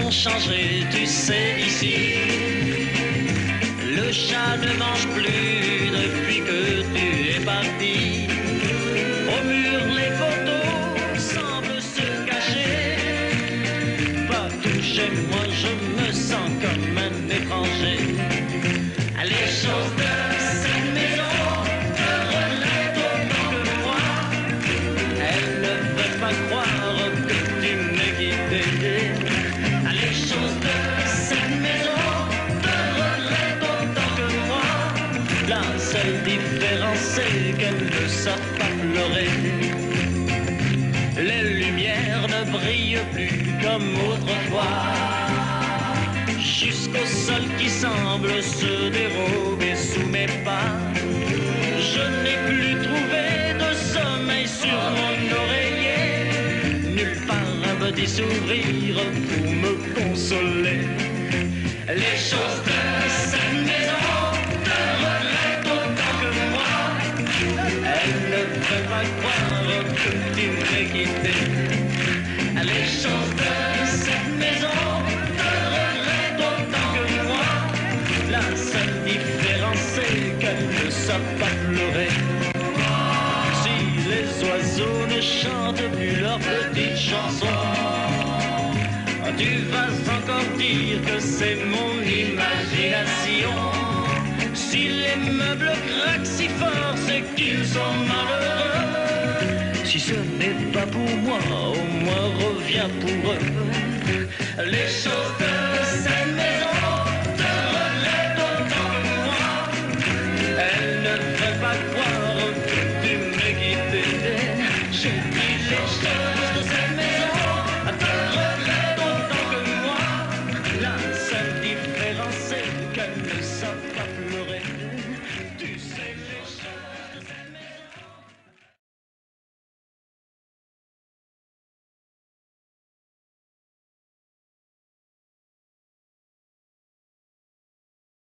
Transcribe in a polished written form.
ont changé, tu sais, ici. Le chat ne mange plus depuis que tu es parti. Au mur, les photos semblent se cacher. Partout chez moi, je me sens comme un étranger. Les choses de cette maison te relatent autant que moi. Elles ne veulent pas croire que tu m'es quitté. Les choses de cette maison te relatent autant que moi. La seule différence c'est qu'elles ne savent pas pleurer. Les lumières ne brillent plus comme autrefois, jusqu'au sol qui semble se dérober sous mes pas. Je n'ai plus trouvé de sommeil sur mon oreiller, nulle part un petit sourire pour me consoler. Les choses de cette maison te relatent autant que moi. Elles ne veulent pas croire que tu m'es quitté. Les choses de cette maison te relatent autant que moi. La seule différence c'est qu'elles ne savent pas pleurer. Si les oiseaux ne chantent plus leurs petites chansons, tu vas encore dire que c'est mon imagination. Si les meubles craquent si fort, c'est qu'ils sont malheureux. Si ce n'est pas pour moi, au moins reviens pour eux. Les choses de